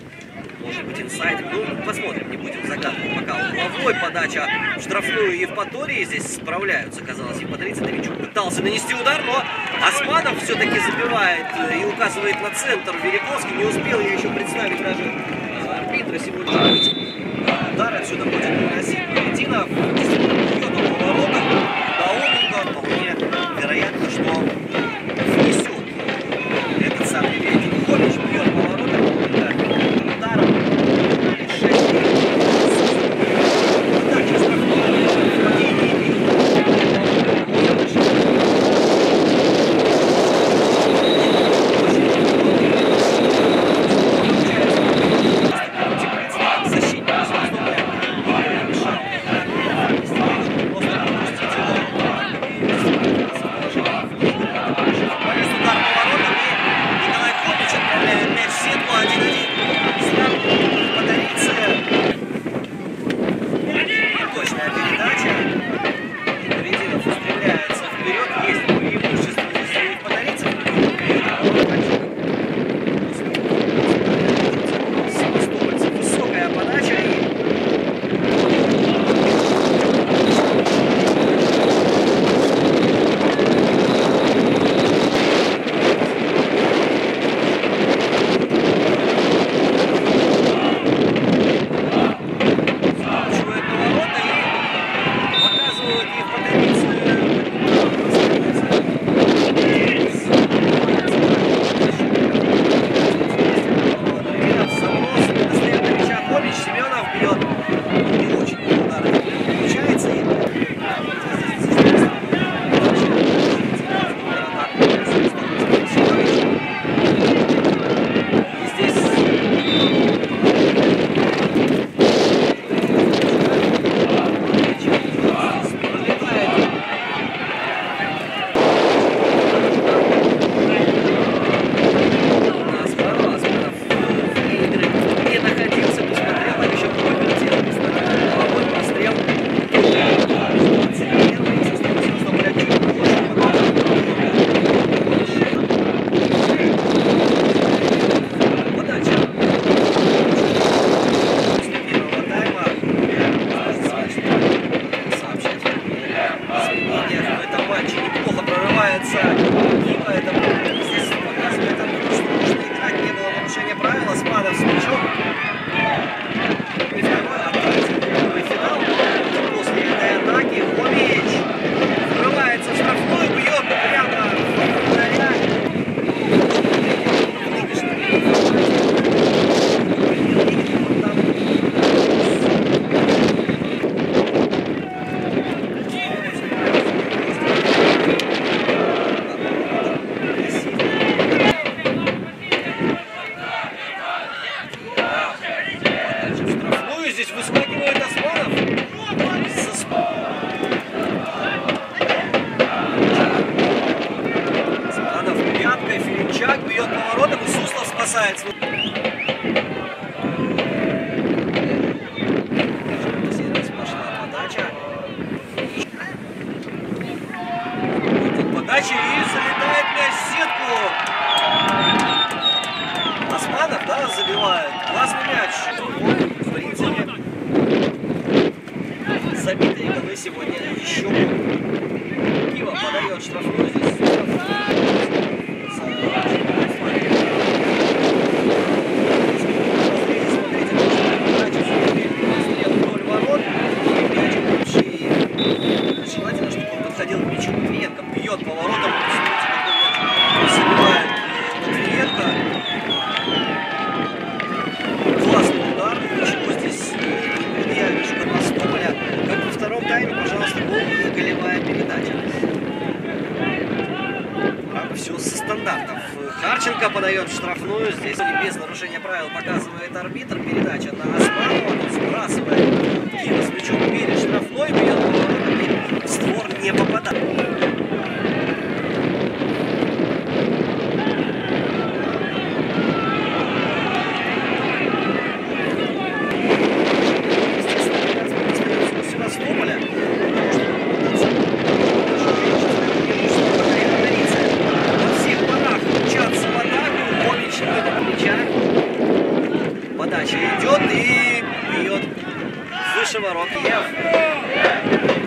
Может быть, инсайдер. Ну, посмотрим, не будем загадывать. Пока угловой, подача в штрафную Евпатории. Здесь справляются, казалось, евпаторийцы. Новичок пытался нанести удар, но Османов все-таки забивает и указывает на центр. Вериковский не успел я еще представить даже арбитра сегодня. Удар отсюда будет наносить Валентинов. Бьет он поворотом. Даунинга вполне вероятно, что внесет этот самый ветер. Хомич бьет поворотом. Подача и залетает мяч в сетку. Османов, да, забивает. Классный мяч. В принципе, забитые голы сегодня еще. Кива подает штрафную здесь. Желательно, чтобы он подходил к мячу. Матвиенко бьет поворотом. Забивает Матвиенко. Классный удар. Ничего здесь не предъявишь Горностополя. Как во втором тайме, пожалуйста, гол, голевая передача. Правда, все со стандартов. Харченко подает штрафную. Здесь без нарушения правил показывает арбитр. Передача на Османова. Он сбрасывает Кива с мячом перед штрафной. Бьет поворотом и в створ не попадает. подача идет и бьет выше ворот Ев.